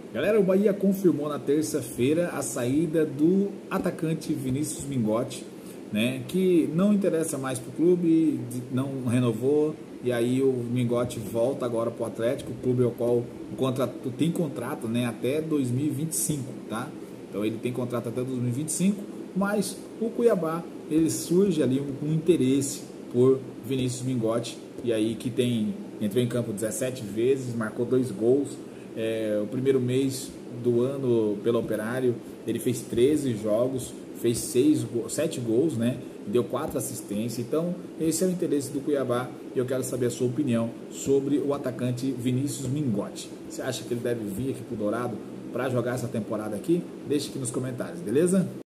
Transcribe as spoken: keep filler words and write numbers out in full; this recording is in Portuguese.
Galera, o Bahia confirmou na terça-feira a saída do atacante Vinícius Mingotti, né, que não interessa mais para o clube, não renovou, e aí o Mingotti volta agora para o Atlético, o clube ao qual o contrato, tem contrato, né, até dois mil e vinte e cinco, tá? Então ele tem contrato até dois mil e vinte e cinco, mas o Cuiabá, ele surge ali um, um interesse por Vinícius Mingotti, e aí que tem, entrou em campo dezessete vezes, marcou dois gols. É, o primeiro mês do ano pelo Operário, ele fez treze jogos, fez seis, sete gols, né? Deu quatro assistências. Então, esse é o interesse do Cuiabá e eu quero saber a sua opinião sobre o atacante Vinícius Mingotti. Você acha que ele deve vir aqui para o Dourado para jogar essa temporada aqui? Deixe aqui nos comentários, beleza?